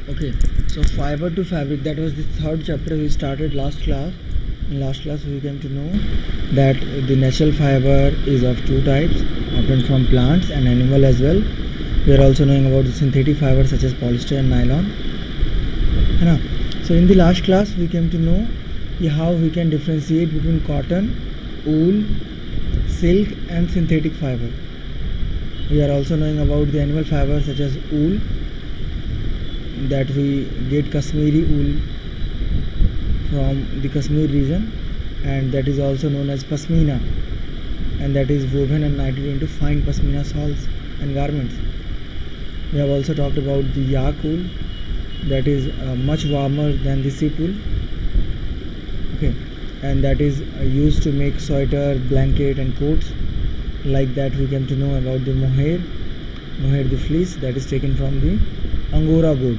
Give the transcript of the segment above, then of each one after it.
Okay, so fiber to fabric, that was the third chapter we started last class. In last class we came to know that the natural fiber is of two types, obtained from plants and animal as well. We are also knowing about the synthetic fiber such as polyester and nylon. So in the last class we came to know how we can differentiate between cotton, wool, silk and synthetic fiber. We are also knowing about the animal fiber such as wool, that we get Kashmiri wool from the Kashmir region, and that is also known as Pashmina, and that is woven and knitted into fine Pashmina shawls and garments. We have also talked about the yak wool, that is much warmer than the sheep wool. Okay, and that is used to make sweater, blanket and coats. Like that we came to know about the mohair the fleece, that is taken from the Angora goat,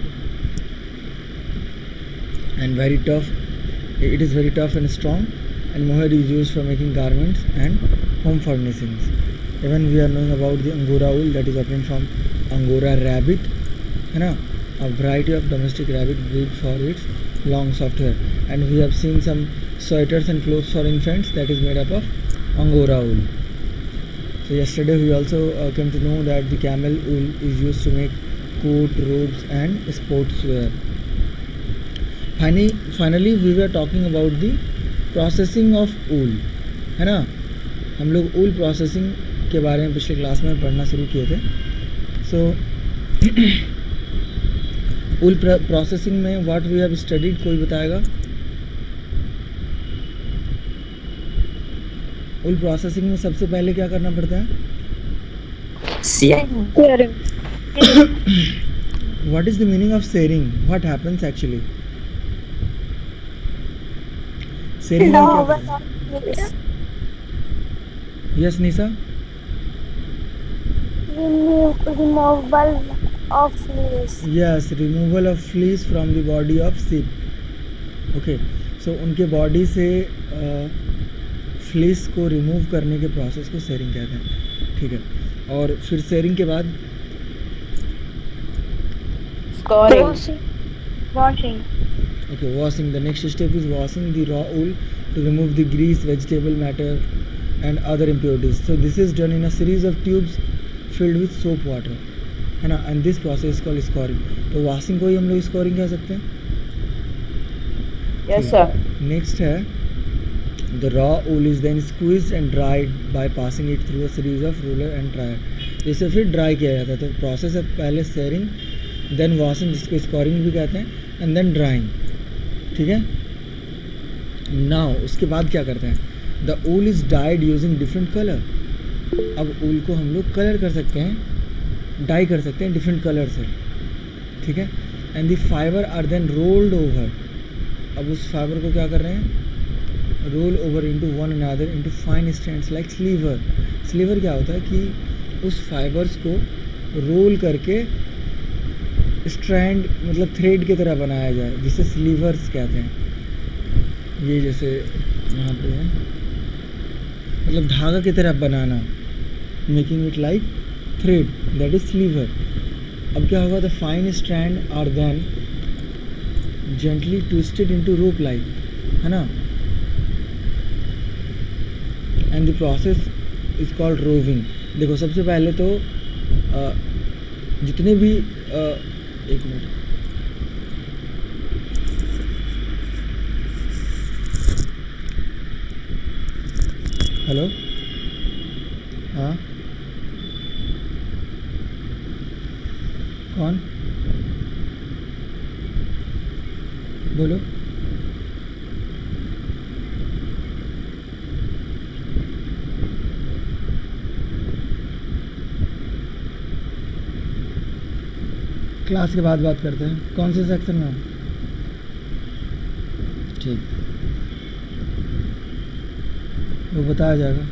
and very tough. It is very tough and strong, and mohair is used for making garments and home furnishings. Even we are knowing about the Angora wool, that is obtained from Angora rabbit, a variety of domestic rabbit breed for its long soft hair. And we have seen some sweaters and clothes for infants, that is made up of Angora wool. So yesterday we also came to know that the camel wool is used to make coat, robes and sportswear. Finally we were talking about the processing of wool, है ना. हम लोग wool processing के बारे में पिछले class में पढ़ना शुरू किए थे. So wool processing में what we have studied, कोई बताएगा? wool processing में सबसे पहले क्या करना पड़ता है? Shearing. What is the meaning of shearing? What happens actually? Shearing में क्या होता है? Yes, Nisa. Removal of fleece. Yes, removal of fleece from the body of sheep. Okay, so उनके बॉडी से फ्लीस को रिमूव करने के प्रोसेस को शेयरिंग कहते हैं. ठीक है, और फिर शेयरिंग के बाद Washing. Okay, washing. The next step is washing the raw wool to remove the grease, vegetable matter and other impurities. So this is done in a series of tubes filled with soap water, है ना. And this process is called scouring. तो washing को ही हम लोग scouring कह सकते हैं. Yes sir. Next है, the raw wool is then squeezed and dried by passing it through a series of roller and dryer. इसे फिर ड्राई किया जाता है. तो प्रोसेस है पहले शेयरिंग, देन वॉशिंग जिसको स्कोरिंग भी कहते हैं, एंड देन ड्राइंग. ठीक है. नाउ उसके बाद क्या करते हैं? The wool is dyed using different colour. अब वूल को हम लोग कलर कर सकते हैं, डाई कर सकते हैं डिफरेंट कलर से. ठीक है. And the fibre are then rolled over. अब उस फाइबर को क्या कर रहे हैं? Roll over into one another into fine strands like sliver. Sliver क्या होता है कि उस फाइबर्स को रोल करके स्ट्रैंड मतलब थ्रेड की तरह बनाया जाए, जिसे स्लीवर्स कहते हैं. ये जैसे यहाँ पे है, मतलब धागा की तरह बनाना, making it like thread, that is sliver. अब क्या होगा? The fine strand are then gently twisted into rope like, है ना. And the process is called roving. देखो सबसे पहले तो जितने भी एक मिनट, हेलो, हाँ कौन बोलो. क्लास के बाद बात करते हैं. कौन से सेक्शन में? ठीक, वो बताया जाएगा.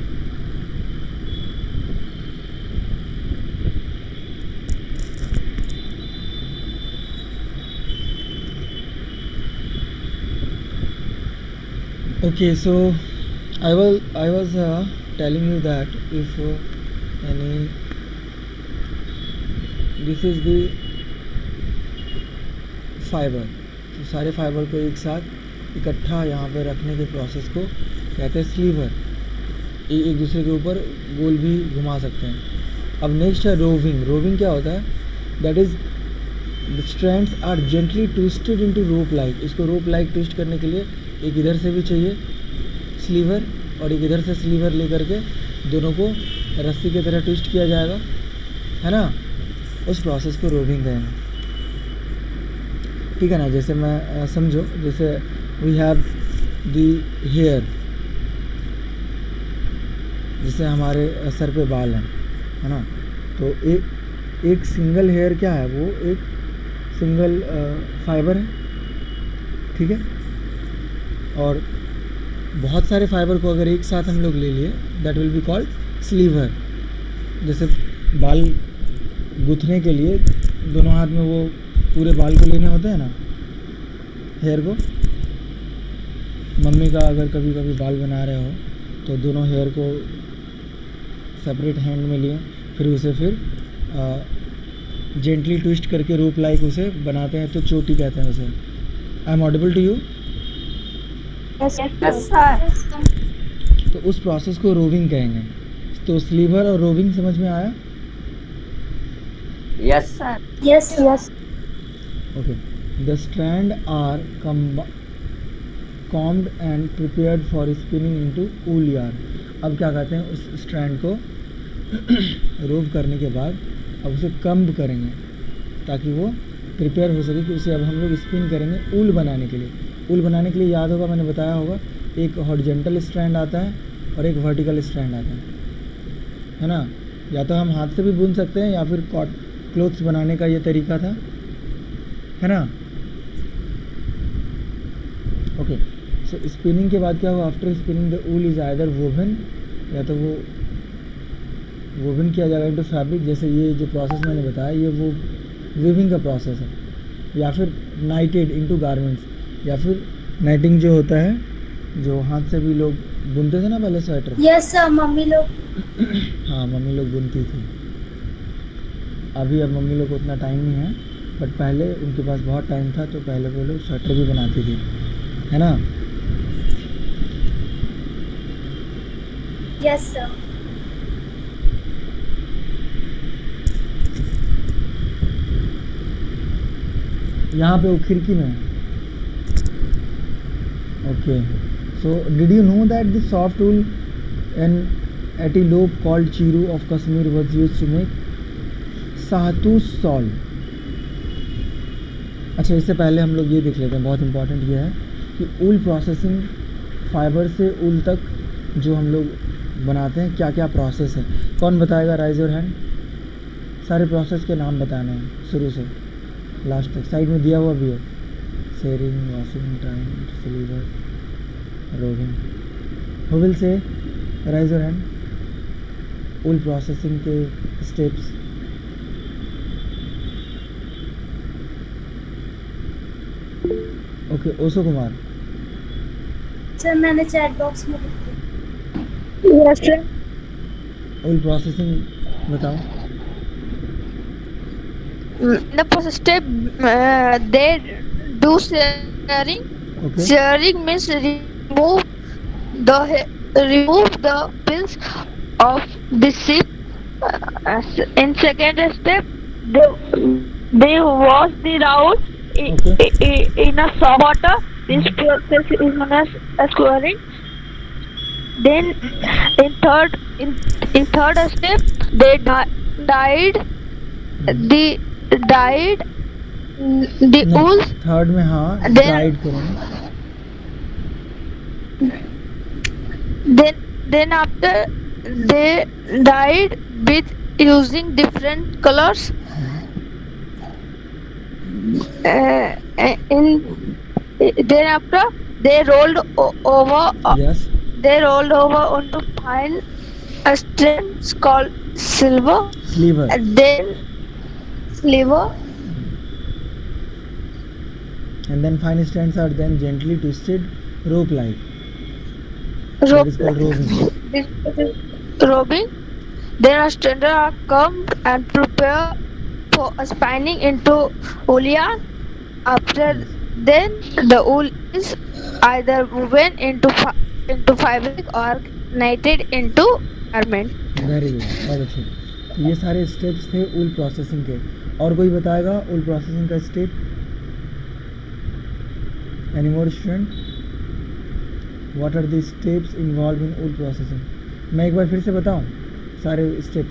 Okay, so I was telling you that if any, this is the fibre. तो सारे फाइबर को एक साथ इकट्ठा यहाँ पे रखने के प्रोसेस को कहते हैं स्लीवर। एक दूसरे के ऊपर गोल भी घुमा सकते हैं। अब नेक्स्ट है रोविंग। रोविंग क्या होता है? That is the strands are gently twisted into rope like. इसको रोप लाइक ट्विस्ट करने के लिए एक इधर से भी चाहिए स्लीवर और एक इधर से स्लीवर लेकर के दोनों को रस्सी की तरह ट्विस्ट किया जाएगा, है ना। उस प्रोसेस को रोविंग कहेंगे, ठीक है ना। जैसे मैं समझो, जैसे वी हैव दी हेयर, जैसे हमारे सर पे बाल हैं, है ना। तो एक सिंगल हेयर क्या है? वो एक सिंगल फाइबर है, ठीक है। और बहुत सारे फाइबर को अगर एक साथ हम लोग ले लिए, that will be called sliver. जैसे बाल गूंथने के लिए दोनों हाथ में वो पूरे बाल को लेने होते हैं ना, हेयर को। मम्मी का अगर कभी कभी बाल बना रहे हो तो दोनों हेयर को सेपरेट हैंड में लिए, फिर उसे जेंटली ट्विस्ट करके रोप लाइक उसे बनाते हैं, तो चोटी कहते हैं उसे। I am audible to you? Yes, sir. तो उस प्रोसेस को रोविंग कहेंगे। तो स्लीवर और रोविंग समझ में आया? Yes, sir. Yes, yes. Okay. The strand are combed and prepared for spinning into wool yarn. अब क्या कहते हैं, उस स्ट्रैंड को रोव करने के बाद अब उसे कम्ब करेंगे ताकि वो प्रिपेयर हो सके कि उसे अब हम लोग स्पिन करेंगे ऊल बनाने के लिए। ऊल बनाने के लिए याद होगा, मैंने बताया होगा, एक हॉरिजॉन्टल स्ट्रैंड आता है और एक वर्टिकल स्ट्रैंड आता है ना। या तो हम हाथ से भी बुन सकते हैं या फिर क्लोथ्स बनाने का ये तरीका था, है ना। ओके, सो स्पिनिंग के बाद क्या हुआ? After spinning the wool is either woven, या तो वो वोवन किया जाएगा इनटू फैब्रिक। जैसे ये जो प्रोसेस मैंने बताया, ये वो वीविंग का प्रोसेस है। या फिर नाइटेड इनटू गारमेंट्स, या फिर नाइटिंग जो होता है, जो हाथ से भी लोग बुनते थे ना पहले स्वेटर। Yes, sir. मम्मी लोग। हाँ, मम्मी लोग बुनती थी। अभी अब मम्मी लोग को उतना टाइम नहीं है, बट पहले उनके पास बहुत टाइम था, तो पहले वो लोग स्वेटर भी बनाती थी, है ना। Yes, sir. यहाँ पे वो खिड़की में है। Okay, so did you know that the soft wool and antelope called chiru of Kashmir was used to make shahtoosh shawl. अच्छा, इससे पहले हम लोग ये देख लेते हैं, बहुत इंपॉर्टेंट ये है कि ऊल प्रोसेसिंग, फाइबर से ऊल तक जो हम लोग बनाते हैं, क्या क्या प्रोसेस है। कौन बताएगा? Raise your hand. सारे प्रोसेस के नाम बताने हैं शुरू से लास्ट तक, साइड में दिया हुआ भी है। Shearing, washing, time, sliver, roving. Who will say? Raise your hand. Wool processing के steps. Okay, Osho Kumar. Sir मैंने चैट बॉक्स में लिख दिया। Yes, sir. ऊल प्रोसेसिंग बताओ। The first step, they do shearing. Okay, Shearing means remove the pins of the sheep. In second step, they wash the round in a soft water. This process is known as squaring. Then in third step, they dyed the wool. Third में हाँ Then- guide करेंगे। Then after they dyed with using different colors. Then after they rolled over. Yes, They rolled over onto fine strands called silver. Sliver. And then sliver. And then fine strands are then gently twisted rope like. That is called roving. Robing. Then a strands are combed and prepared for spinning into wool yarn. After then, the wool is either woven into fabric or knitted into garment. Very good, बहुत अच्छे। तो ये सारे steps थे ऊल processing के। और कोई बताएगा ऊल प्रोसेसिंग का step? Any more student? What are the steps involve in wool processing? मैं एक बार फिर से बताऊं सारे स्टेप्स?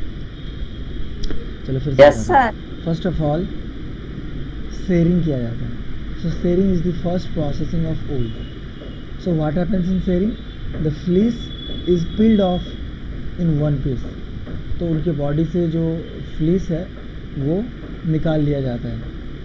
चलो फिर से। Yes sir. First of all shearing किया जाता है। So shearing is the first processing of wool. So what happens in shearing? The fleece is peeled off in one piece. तो उनके बॉडी से जो फ्लीस है वो निकाल लिया जाता है,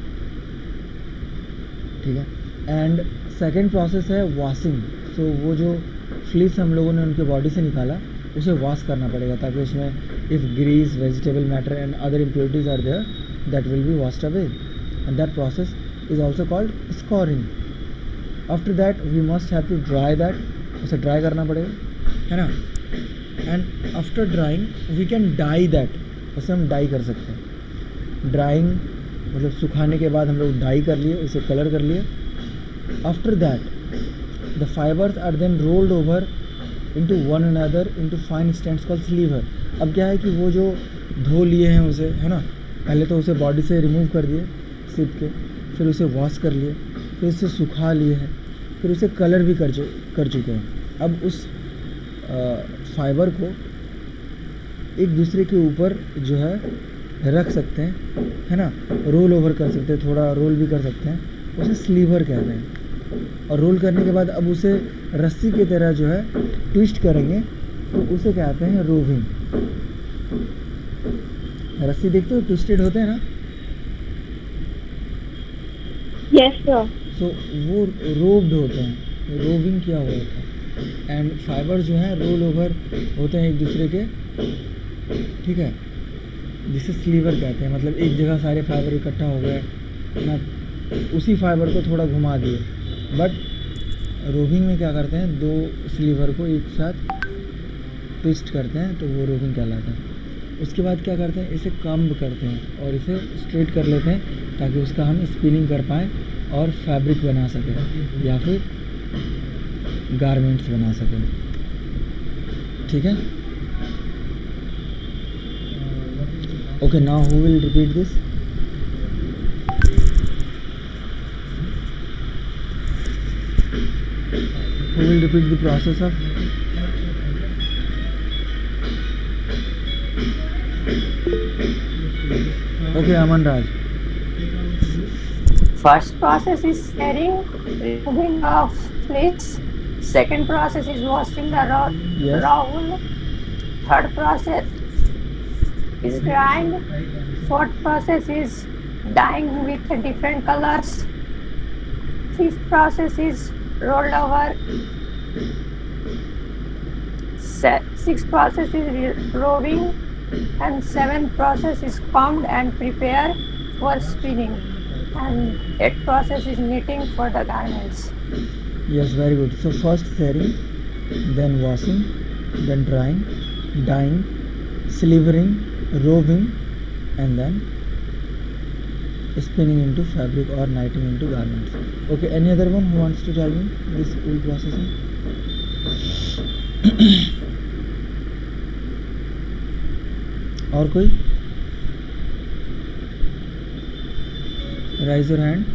ठीक है। एंड सेकेंड प्रोसेस है वॉशिंग। सो वो जो फ्लीस हम लोगों ने उनके बॉडी से निकाला उसे वॉश करना पड़ेगा, ताकि उसमें if grease, vegetable matter and other impurities are there that will be washed away, and that process is also called scouring. After that we must have to dry that. उसे dry करना पड़ेगा, है ना। And after drying we can dye that. उसे हम die कर सकते हैं। ड्राइंग मतलब सुखाने के बाद हम लोग डाई कर लिए, उसे कलर कर लिए। After that the fibres are then rolled over into one another into fine strands called sliver. अब क्या है कि वो जो धो लिए हैं उसे, है ना, पहले तो उसे बॉडी से रिमूव कर दिए सिप के, फिर उसे वॉश कर लिए, फिर उसे सुखा लिए हैं, फिर उसे कलर भी कर चुके हैं। अब उस फाइबर को एक दूसरे के ऊपर जो है रख सकते हैं, है ना, रोल ओवर कर सकते हैं, थोड़ा रोल भी कर सकते हैं, उसे स्लीवर कहते हैं। और रोल करने के बाद अब उसे रस्सी की तरह जो है ट्विस्ट करेंगे तो उसे कहते हैं रोविंग। रस्सी देखते हो ट्विस्टेड होते हैं ना, यस सर। सो वो रोव्ड होते हैं, रोविंग किया हुआ होता है। एंड फाइबर जो है रोल ओवर होते हैं एक दूसरे के, ठीक है, जिसे स्लीवर कहते हैं। मतलब एक जगह सारे फाइबर इकट्ठा हो गए ना, उसी फाइबर को थोड़ा घुमा दिए। बट रोविंग में क्या करते हैं, दो स्लीवर को एक साथ ट्विस्ट करते हैं, तो वो रोविंग कहलाता है। उसके बाद क्या करते हैं, इसे कम्ब करते हैं और इसे स्ट्रेट कर लेते हैं, ताकि उसका हम स्पिनिंग कर पाएँ और फैब्रिक बना सकें या फिर गारमेंट्स बना सकें, ठीक है। Okay, now who will repeat this? Who will repeat the process of? Okay, Aman Raj. First process is setting, removing of fleece. Second process is washing the Yes. raw wool. Third process is drying. Fourth process is dyeing with different colors. Fifth process is rolled over. Sixth process is roving, and seventh process is combed and prepared for spinning, and eighth process is knitting for the garments. Yes, very good. So first setting, then washing, then drying, dyeing, slivering, roving, and then spinning into fabric or knitting into garments. Okay, any other one who wants to tell me this wool processing? और कोई? Raise your hand.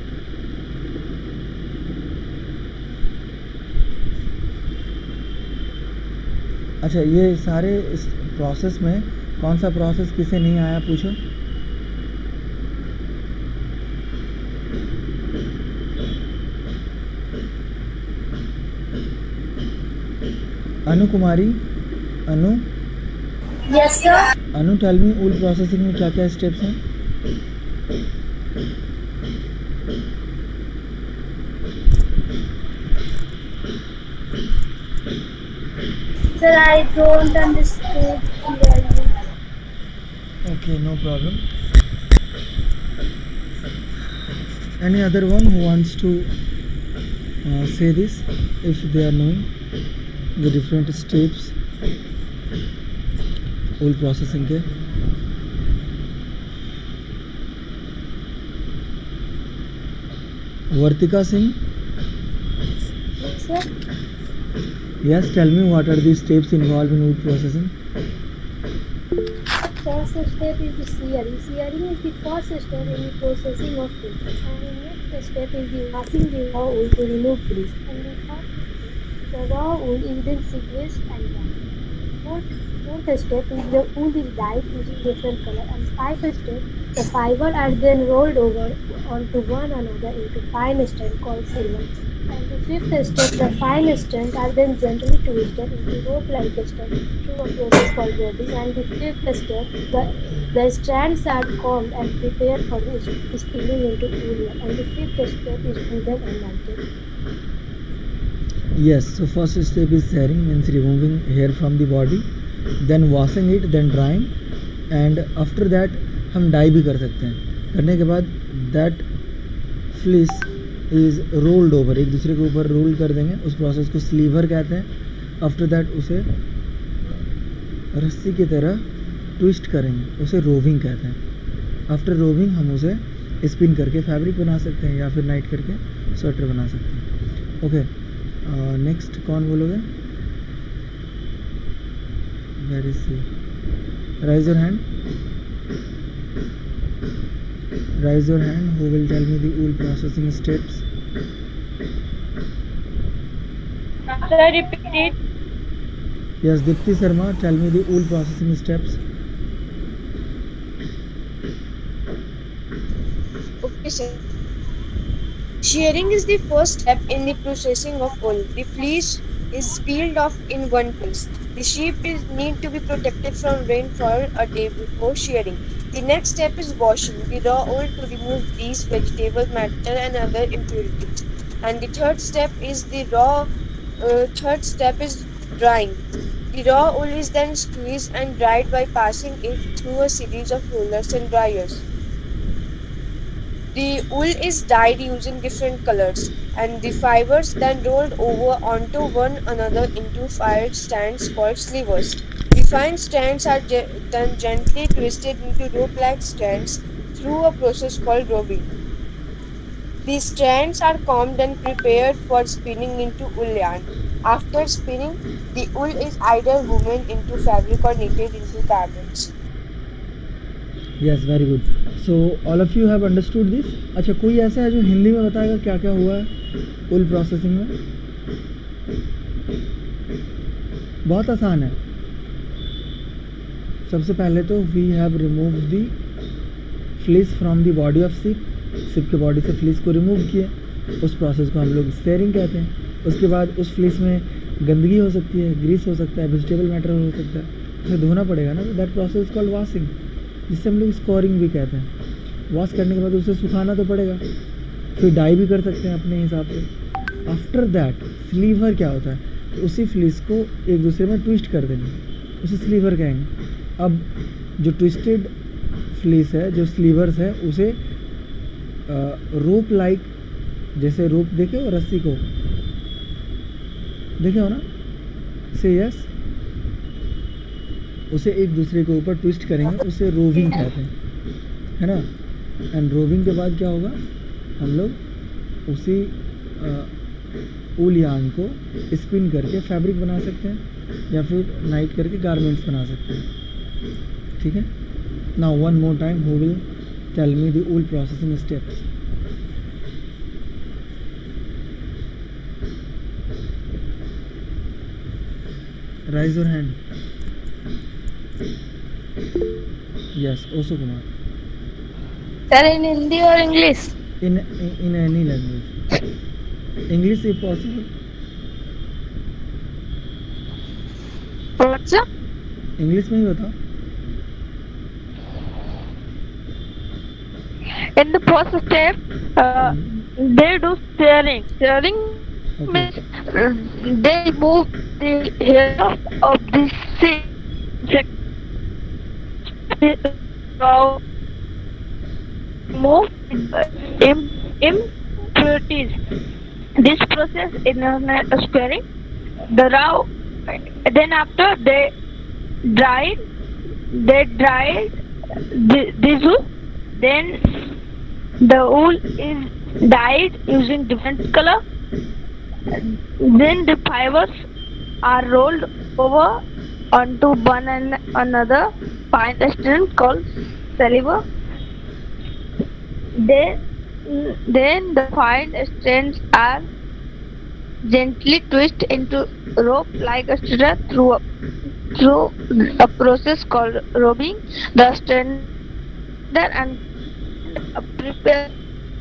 अच्छा, ये सारे इस process में कौन सा process किसे नहीं आया पूछो? Anu Kumari, Anu? Yes sir. Anu, tell me wool processing में क्या क्या स्टेप्स हैं? Sir, I don't understand clearly. Okay, no problem. Any other one who wants to say this, if they are knowing the different steps wool processing के? Vartika Singh. Yes, sir. Yes, tell me what are the steps involved in wood processing? First step is the searing. Searing is the first step in the processing of wool. And the next step is the washing the raw wool to remove grease. And the third step, the raw wool is then squeezed and dried. Fourth step is the wool is dyed using different color. And fifth step, the fiber are then rolled over onto one another into fine strands called filament. And the fifth step, the fine strands are then gently twisted into rope-like strands through a process called roving. And the fifth step, the strands are combed and prepared for the spinning into wool. And the fifth step is wooden and melted. Yes, so first step is shearing, means removing hair from the body, then washing it, then drying, and after that हम dye भी कर सकते हैं. करने के बाद that fleece is rolled over, एक दूसरे के ऊपर रोल कर देंगे. उस प्रोसेस को स्लीवर कहते हैं. आफ्टर दैट उसे रस्सी की तरह ट्विस्ट करेंगे, उसे रोविंग कहते हैं. आफ्टर रोविंग हम उसे स्पिन करके फैब्रिक बना सकते हैं या फिर नाइट करके स्वेटर बना सकते हैं. ओके, नेक्स्ट कौन बोलोगे? वेरी सी, raise your hand. Raise your hand. Who will tell me the wool processing steps? Sir, repeat it. Yes, Dipti Sharma, tell me the wool processing steps. Okay, sir. Shearing is the first step in the processing of wool. The fleece is peeled off in one piece. The sheep need to be protected from rainfall a day before shearing. The next step is washing the raw wool to remove grease, vegetable matter, and other impurities. And the third step is drying. The raw wool is then squeezed and dried by passing it through a series of rollers and dryers. The wool is dyed using different colors, and the fibers then rolled over onto one another into fine strands called slivers. The fine strands are then gently twisted into rope-like strands through a process called roving. These strands are combed and prepared for spinning into wool yarn. After spinning, the wool is either woven into fabric or knitted into garments. Yes, very good. So all of you have understood this. अच्छा, कोई ऐसा है जो हिंदी में बताएगा क्या क्या हुआ है wool processing में? बहुत आसान है. सबसे पहले तो we have remove the fleece from the body of sheep. Sheep के बॉडी से फ्लीस को रिमूव किए. उस प्रोसेस को हम लोग शेयरिंग कहते हैं. उसके बाद उस फ्लीस में गंदगी हो सकती है, ग्रीस हो सकता है, वेजिटेबल मैटर हो सकता है, उसे धोना पड़ेगा ना. दैट प्रोसेस कॉल्ड वॉशिंग, जिससे हम लोग स्कोरिंग भी कहते हैं. वॉश करने के बाद उसे सुखाना तो पड़ेगा, फिर डाई भी कर सकते हैं अपने हिसाब से. आफ्टर दैट स्लीवर क्या होता है, तो उसी फ्लीस को एक दूसरे में ट्विस्ट कर देंगे, उसे स्लीवर कहेंगे. अब जो ट्विस्टेड फ्लीस है, जो स्लीवर्स है, उसे रोप लाइक, जैसे रोप देखे हो रस्सी को, देखे हो ना, से यस, उसे एक दूसरे के ऊपर ट्विस्ट करेंगे, उसे रोविंग कहते हैं, है ना. एंड रोविंग के बाद क्या होगा, हम लोग उसी वूल यार्न को स्पिन करके फैब्रिक बना सकते हैं या फिर नाइट करके गारमेंट्स बना सकते हैं. ठीक है. Now one more time, who will tell me the wool processing steps? Raise your hand. Yes, Osu Kumar. Sir, in Hindi or English? In any language. English if possible. What, sir? English में ही बताओ. In the first step, they do shearing. Shearing means they move the hair of the sheep. Move impurities. This process is known as squaring. The raw, then after they dried this wool, then The wool is dyed using different color. Then the fibers are rolled over onto one and another fine strand called saliva. Then the fine strands are gently twisted into rope-like structure through a process called robbing. The strander and prepare.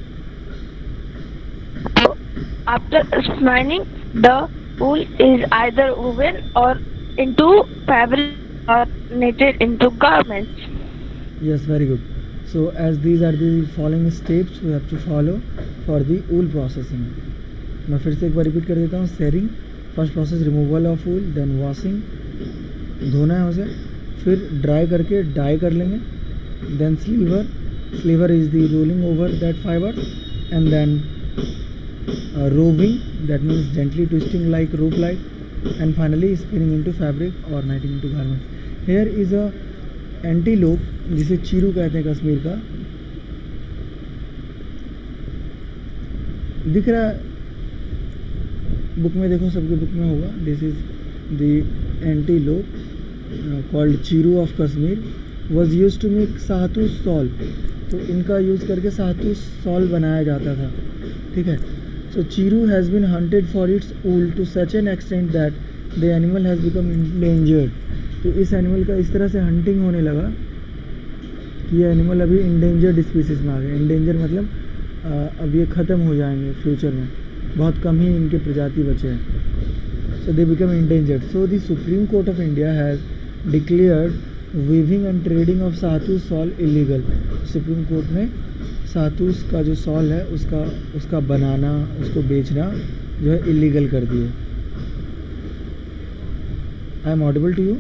After spinning, the wool is either woven or into fabric or knitted into garments. Yes, very good. So as these are the following steps we have to follow for the wool processing. मैं फिर से एक बार repeat कर देता हूँ. Shearing, first process removal of wool, then washing, धोना है उसे, फिर ड्राई करके डाई कर लेंगे, then sliver is the rolling over that fibre, and then roving, that means gently twisting like rope like, and finally spinning into fabric or knitting into garments. Here is a antelope जिसे चीरू कहते हैं कश्मीर का. दिख रहा है book में, देखो सबके बुक में होगा. This is the antelope called chiru of Kashmir, was use to make shahtoosh shawl. तो इनका यूज़ करके साहतूस सॉल बनाया जाता था. ठीक है. So Chiru has been hunted for its wool to such an extent that the animal has become endangered. तो इस एनिमल का इस तरह से हंटिंग होने लगा कि ये एनिमल अभी इंडेंजर्ड स्पीसीज में आ गए. इंडेंजर मतलब अब ये ख़त्म हो जाएंगे फ्यूचर में, बहुत कम ही इनके प्रजाति बचे हैं. So they become endangered. So the supreme court of India has declared weaving and trading of shahtoosh shawl illegal. Supreme court ने साहतूस का जो सॉल है उसका बनाना, उसको बेचना जो है इलीगल कर दिए. I am audible to you?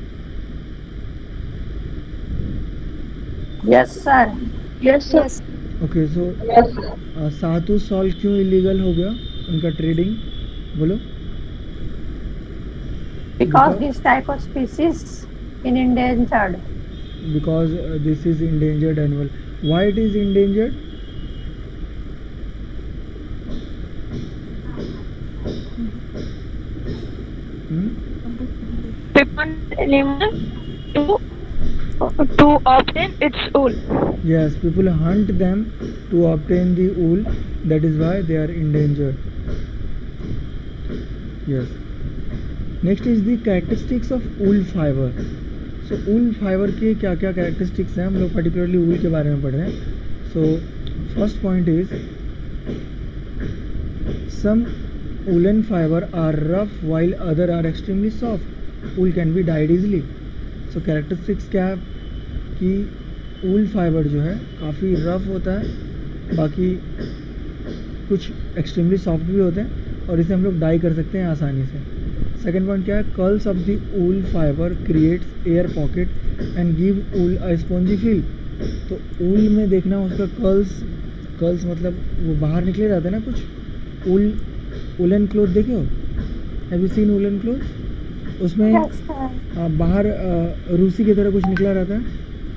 Yes, sir. Yes, sir. Yes. Okay. So shahtoosh shawl क्यों इलीगल हो गया उनका ट्रेडिंग, बोलो? Because this type of species in endangered. Because this is endangered animal. Why it is endangered? People animal to obtain its wool. Yes, people hunt them to obtain the wool. That is why they are endangered. Yes. Next is the characteristics of wool fiber. So wool fiber के क्या क्या characteristics हैं, हम लोग particularly wool के बारे में पढ़ रहे हैं. So first point is some woolen fiber are rough while other are extremely soft. Wool can be dyed easily. So characteristics क्या है कि wool fiber जो है काफ़ी rough होता है, बाकी कुछ extremely soft भी होते हैं और इसे हम लोग डाई कर सकते हैं आसानी से. सेकेंड पॉइंट क्या है, curls of the wool fibre creates air pocket and give wool a spongy feel. तो वूल में देखना उसका कर्ल्स मतलब वो बाहर निकले जाते हैं ना कुछ. वूलन क्लोथ देखे हो? Have you seen woollen cloth? उसमें Yes, sir. बाहर रूसी की तरह कुछ निकला रहता है,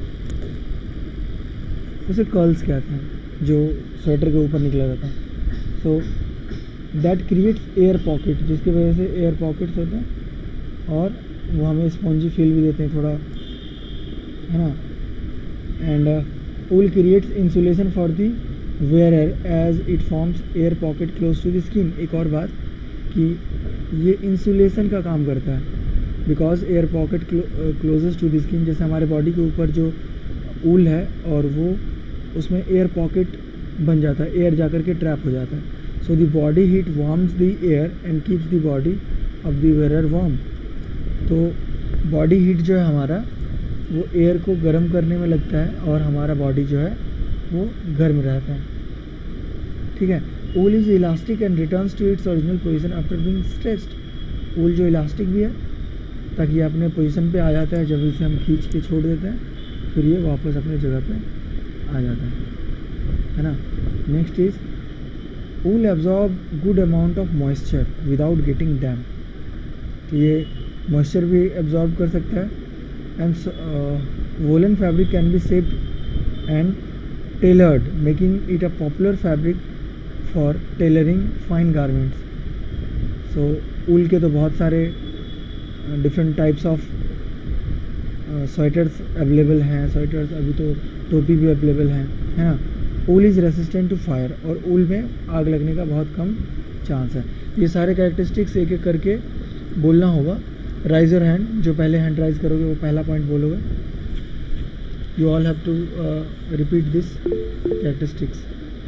उसे कर्ल्स कहते हैं, जो स्वेटर के ऊपर निकला रहता है. So that creates air pocket, जिसकी वजह से एयर पॉकेट्स होते हैं और वो हमें स्पॉन्जी फील भी देते हैं थोड़ा, है ना. And wool creates insulation for the wearer as it forms air pocket close to the skin. एक और बात कि ये इंसुलेशन का काम करता है, because air pocket closest to the skin. जैसे हमारे बॉडी के ऊपर जो वूल है और वो उसमें एयर पॉकेट बन जाता है, एयर जा कर के ट्रैप हो जाता है. So the body heat warms the air and keeps the body of the wearer warm. तो बॉडी हीट जो है हमारा वो एयर को गर्म करने में लगता है और हमारा बॉडी जो है वो गर्म रहता है. ठीक है. Wool is elastic and returns to its original position after being stretched. Wool जो इलास्टिक भी है ताकि ये अपने पोजीशन पे आ जाता है, जब इसे हम खींच के छोड़ देते हैं फिर ये वापस अपने जगह पे आ जाता है ना. Next is wool absorb good amount of moisture without getting damp. तो ये moisture भी absorb कर सकता है. and woolen fabric can be shaped and tailored, making it a popular fabric for tailoring fine garments. So ऊल के तो बहुत सारे different types of sweaters available हैं. स्वेटर्स, अभी तो टोपी भी अवेलेबल हैं, है ना. Wool is resistant to fire, और ऊल में आग लगने का बहुत कम चांस है. ये सारे कैरेक्टरिस्टिक्स एक एक करके बोलना होगा. राइज योर हैंड, जो पहले हैंड राइज करोगे वो पहला पॉइंट बोलोगे. You all have to repeat this characteristics.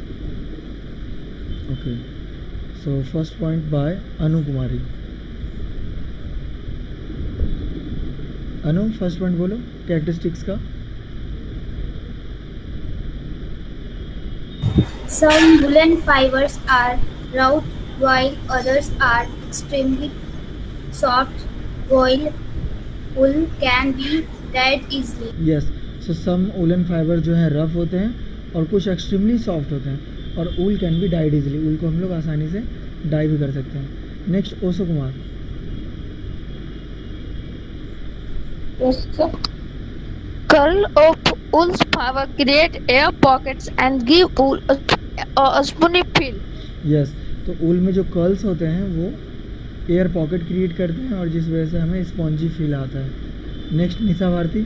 Okay, so first point by Anu Kumari. Anu, first point बोलो कैरेक्टरिस्टिक्स का. Some woolen fibers are rough while others are extremely soft. Wool can be dyed easily. Yes, so some woollen fibre जो है rough होते हैं और कुछ extremely soft होते हैं. और wool can be dyed easily, wool को हम लोग आसानी से डाई भी कर सकते हैं. Next Osho Kumar. Curl of wool's fiber create air pockets and give wool a spooky feel. Yes, तो ऊल में जो कर्ल्स होते हैं वो एयर पॉकेट क्रिएट करते हैं और जिस वजह से हमें स्पॉन्जी फील आता है. Next Nisha Bharti.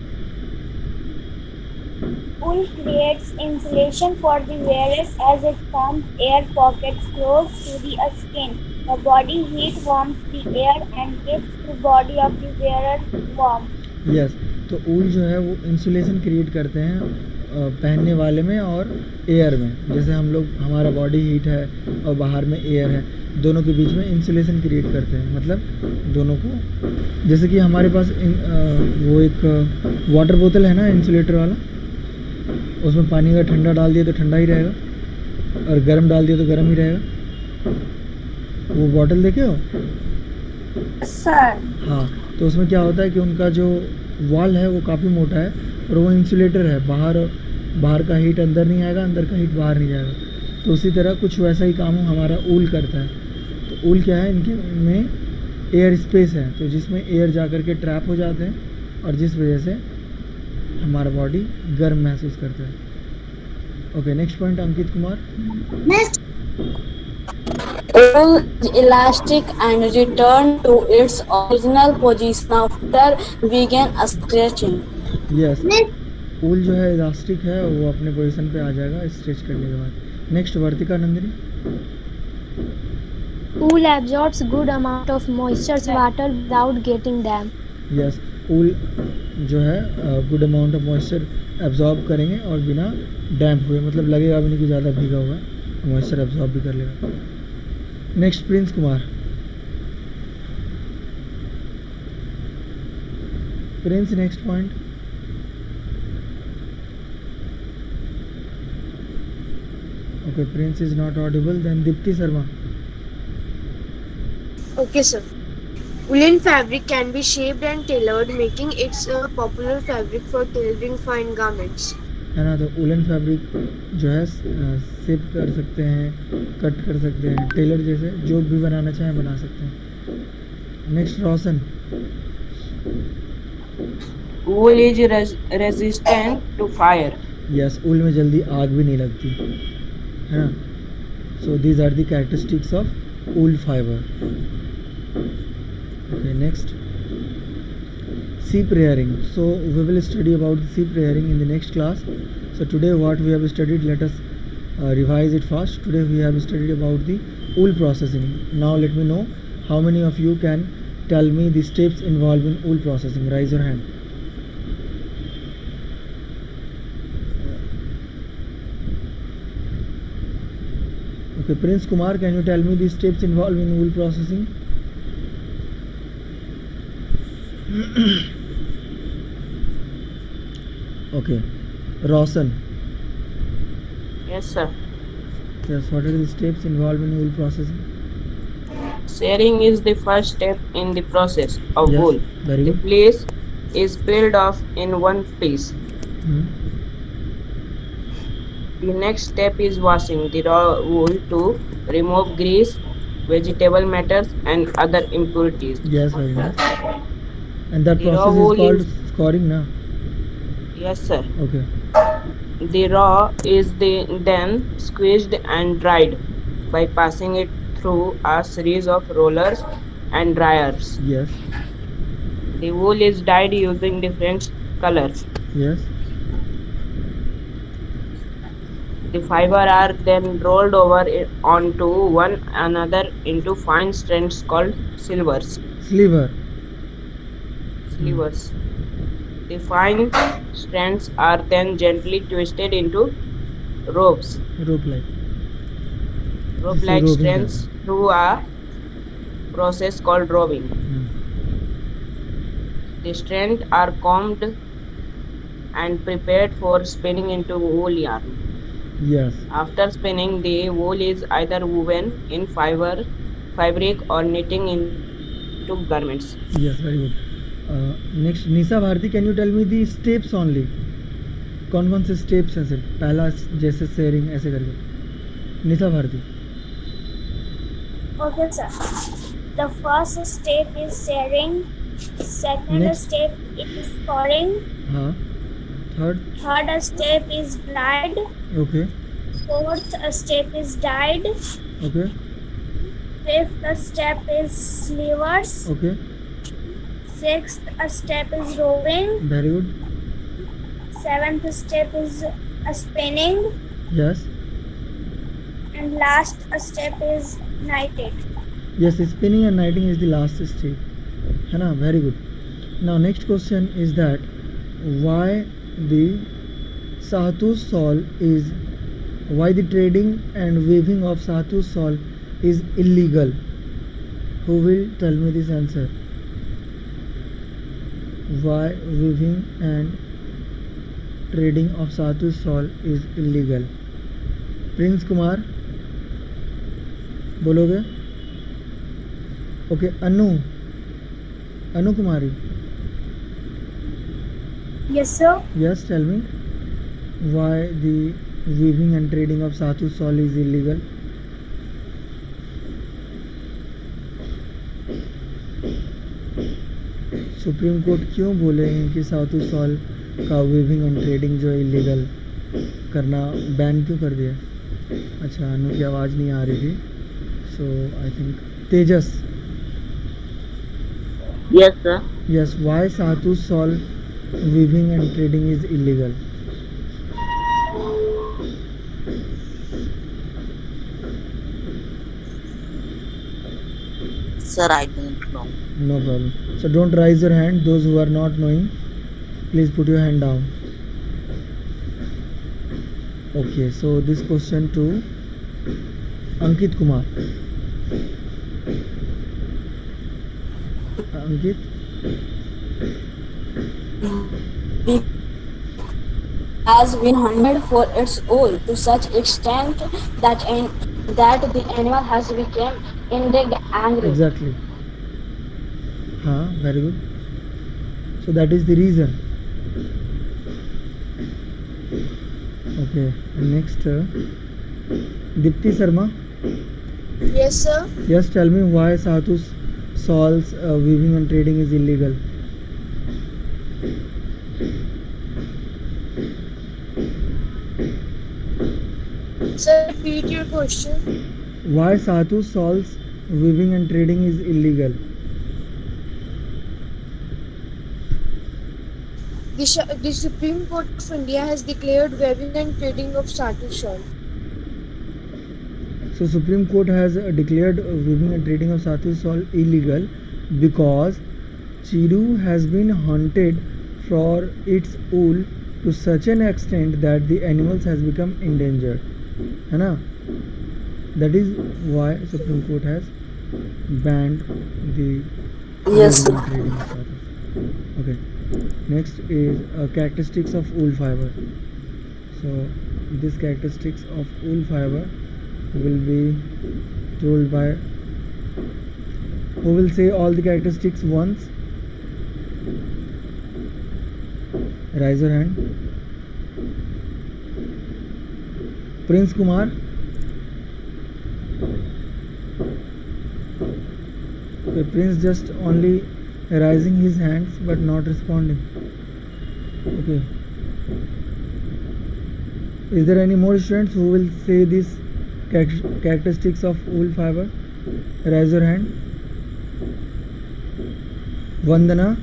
Wool creates insulation for the wearer as it forms air pockets close to the skin. The body heat warms the air and keeps the body of the wearer warm. Yes, तो wool जो है वो insulation create करते हैं पहनने वाले में और एयर में. जैसे हम लोग, हमारा बॉडी हीट है और बाहर में एयर है, दोनों के बीच में इंसुलेशन क्रिएट करते हैं. मतलब दोनों को, जैसे कि हमारे पास वो एक वाटर बोतल है ना इंसुलेटर वाला, उसमें पानी अगर ठंडा डाल दिया तो ठंडा ही रहेगा और गर्म डाल दिया तो गर्म ही रहेगा. वो बॉटल देखे हो? सर हाँ, तो उसमें क्या होता है कि उनका जो वॉल है वो काफ़ी मोटा है और वो इंसुलेटर है. बाहर का हीट अंदर नहीं आएगा, अंदर का हीट बाहर नहीं जाएगा. तो उसी तरह कुछ वैसा ही काम हमारा ऊल करता है. तो ऊल क्या है, इनके में एयर स्पेस है, तो जिसमें एयर जा कर के ट्रैप हो जाते हैं और जिस वजह से हमारा बॉडी गर्म महसूस करता है. Okay, next point Ankit Kumar. Wool is elastic and return to its original position after begin stretching. Yes, wool जो है इलास्टिक है, वो अपने पोजीशन पे आ जाएगा स्ट्रेच करने के बाद. Next Vartika Nandini. Wool absorbs good amount of moisture water without getting damp. Yes, wool जो है good amount of moisture absorb करेंगे और बिना डैम्प हुए, मतलब लगेगा भी नहीं कि ज़्यादा भीगा हुआ है, मॉइस्चर एब्जॉर्ब भी कर लेगा. Next Prince Kumar. Prince, next point. Okay, Prince is not audible. Then Deepti Sharma. Okay, sir. Woolen fabric can be shaped and tailored, making it a popular fabric for tailoring fine garments. है ना, तो वूलन फैब्रिक जो है शेप कर सकते हैं, कट कर सकते हैं, टेलर जैसे जो भी बनाना चाहें बना सकते हैं. Next Roshan. Wool is resistant to fire. Yes, wool में जल्दी आग भी नहीं लगती, है ना. So these are the characteristics of wool fibre. Okay, next sheep rearing. So we will study about the sheep rearing in the next class. So today what we have studied, let us revise it fast. Today we have studied about the wool processing. Now let me know how many of you can tell me the steps involved in wool processing. Raise your hand. Okay, Prince Kumar, can you tell me the steps involved in wool processing? Okay, Roshan. Yes, sir. Yes, what are the steps involved in wool processing? Shearing is the first step in the process of Yes, wool. very The good. fleece is peeled off in one piece. The next step is washing the raw wool to remove grease, vegetable matters, and other impurities. Yes, very nice. And that The raw process is wool called is- scoring, na? Yes, sir. Okay. The raw is then squeezed and dried by passing it through a series of rollers and dryers. Yes. The wool is dyed using different colors. Yes. The fiber are then rolled over onto one another into fine strands called Sliver. slivers. The fine strands are then gently twisted into ropes, Rope like. rope-like roving strands through a process called roving. The strands are combed and prepared for spinning into wool yarn. Yes. After spinning, the wool is either woven in fabric or knitting into garments. Yes, very good. Next, Nisa Bharti, can you tell me the steps only? कौन से steps हैं सिर्फ पहला जैसे shearing ऐसे करके Nisha Bharti Okay, sir. The first step is sharing. Second Next. step is scoring. हाँ third Third step is dried. Okay Fourth step is dyed. Okay Fifth step is slivers. Okay Sixth step is roving. Very good Seventh step is spinning. Yes And last step is knitted. yes spinning and knitting is the last step है ना very good now next question is that why the Sahatus shawl is why the trading and weaving of Sahatus shawl is illegal who will tell me this answer why weaving and trading of Sahatus shawl is illegal Prince Kumar बोलोगे okay Anu Kumari Yes, sir. yes tell me why the weaving and trading of Sathu shawl is illegal supreme court क्यों बोले हैं कि सातु shawl का weaving and trading जो illegal करना ban क्यों कर दिया अच्छा अनु की आवाज़ नहीं आ रही थी so I think Tejas Yes, sir. yes why Sathu shawl weaving and trading is illegal Sir, I don't know. no problem so don't raise your hand those who are not knowing please put your hand down okay so this question to Ankit Kumar Ankit has been hunted for its wool to such extent that the animal has become indeed angry. exactly very good so that is the reason okay and next Dipti Sharma Yes, sir. yes tell me why Sathu shawls weaving and trading is illegal Sir, repeat your question. why Sathu shawls weaving and trading is illegal The Supreme Court of India has declared weaving and trading of Sathu shawl. so Supreme Court has declared weaving and trading of Sathu shawl illegal because Chiru has been hunted for its wool to such an extent that the animals has become endangered है ना that is why Supreme Court has banned the Yes, weaving and trading of Sathu. Okay, next is characteristics of wool fiber so these characteristics of wool fiber will be told by who will say all the characteristics once raise your hand Prince Kumar okay, Prince just only raising his hands but not responding okay Is there any more students who will say these characteristics of wool fiber? Raise your hand. Vandana.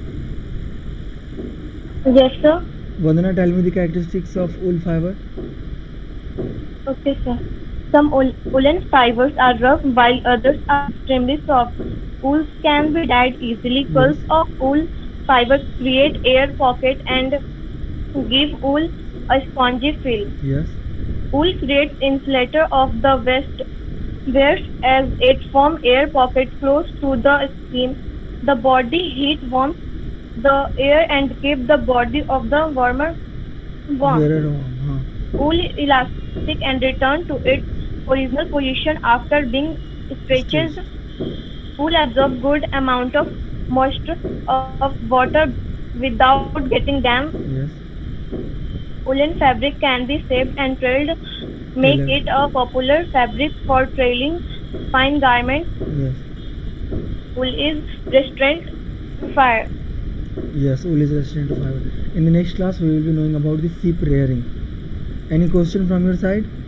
Yes, sir. Vandana, tell me the characteristics of wool fiber. Okay, sir. Some woolen fibers are rough while others are extremely soft. Wools can be dyed easily. Curls of wool fiber create air pockets and give wool a spongy feel. Yes. Wool creates insulator of the wares as it forms air pockets close to the skin. The body heat warms the air and keeps the body of the warmer warm. Very warm. Wool is elastic and return to its original position after being stretched. Wool absorbs good amount of moisture of water without getting damp. Yes. Woolen fabric can be shaped and trailed, make it a popular fabric for trailing fine garments. Yes. Wool is resistant to fire. Yes, wool is resistant to fire. In the next class, we will be knowing about the sheep rearing. Any question from your side?